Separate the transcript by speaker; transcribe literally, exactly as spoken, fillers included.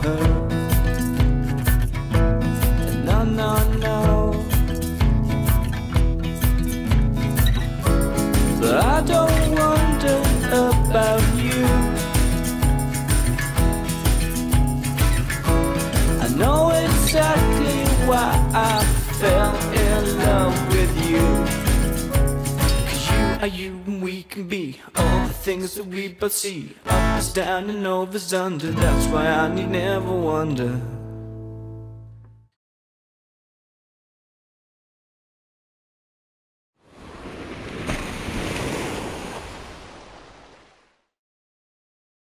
Speaker 1: her. No, no, no. But I don't wonder about you. I know exactly why I fell in love with you. Cause you are you and we can be all the things that we both see. Up is down and over is under. That's why I need never wonder.